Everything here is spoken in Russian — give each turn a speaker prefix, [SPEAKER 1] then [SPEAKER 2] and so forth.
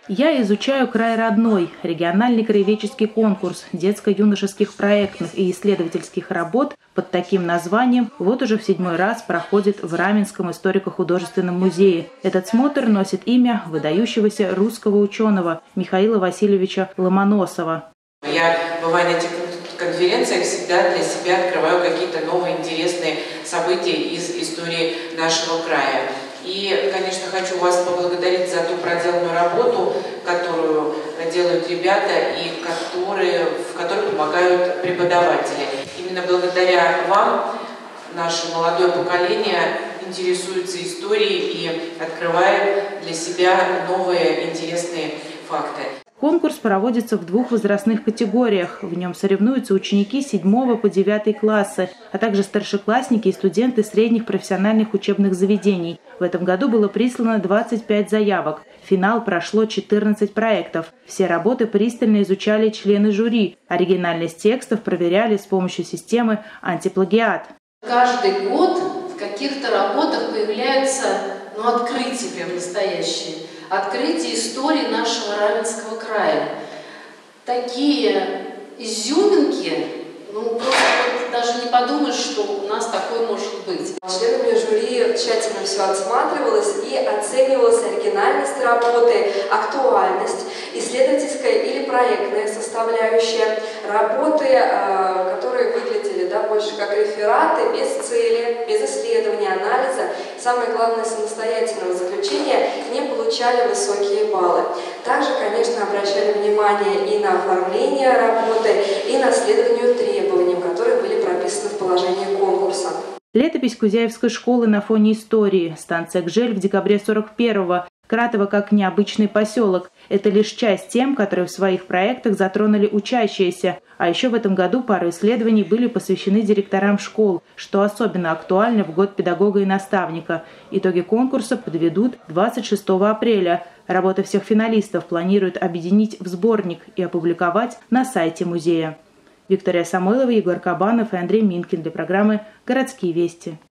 [SPEAKER 1] «Я изучаю край родной» – региональный краеведческий конкурс детско-юношеских проектных и исследовательских работ под таким названием вот уже в 7-й раз проходит в Раменском историко-художественном музее. Этот смотр носит имя выдающегося русского ученого Михаила Васильевича Ломоносова.
[SPEAKER 2] Я, бывая на этих конференциях, всегда для себя открываю какие-то новые интересные события из истории нашего края. И, конечно, хочу вас поблагодарить за ту проделанную работу, которую делают ребята и в которой помогают преподаватели. Именно благодаря вам наше молодое поколение интересуется историей и открывает для себя новые интересные факты.
[SPEAKER 1] Конкурс проводится в 2 возрастных категориях. В нем соревнуются ученики с 7 по 9 классы, а также старшеклассники и студенты средних профессиональных учебных заведений. В этом году было прислано 25 заявок. В финал прошло 14 проектов. Все работы пристально изучали члены жюри. Оригинальность текстов проверяли с помощью системы антиплагиат.
[SPEAKER 3] Каждый год в каких-то работах появляются открытия прям настоящие. Открытие истории нашего Раменского края. Такие изюминки, просто даже не подумаешь, что у нас такое может быть.
[SPEAKER 4] Членами жюри тщательно все отсматривалось и оценивалась оригинальность работы, актуальность, исследовательская или проектная составляющая, работы, которые выглядели больше как рефераты, без цели, без исследования, анализа, самое главное, самостоятельного заключения, не получали высокие баллы. Также, конечно, обращали внимание и на оформление работы, и на следование требованиям, которые были прописаны в положении конкурса.
[SPEAKER 1] Летопись Кузяевской школы на фоне истории. Станция Гжель в декабре 41-го. Кратово как необычный поселок. Это лишь часть тем, которые в своих проектах затронули учащиеся. А еще в этом году пару исследований были посвящены директорам школ, что особенно актуально в год педагога и наставника. Итоги конкурса подведут 26 апреля. Работы всех финалистов планируют объединить в сборник и опубликовать на сайте музея. Виктория Самойлова, Егор Кабанов и Андрей Минкин для программы «Городские вести».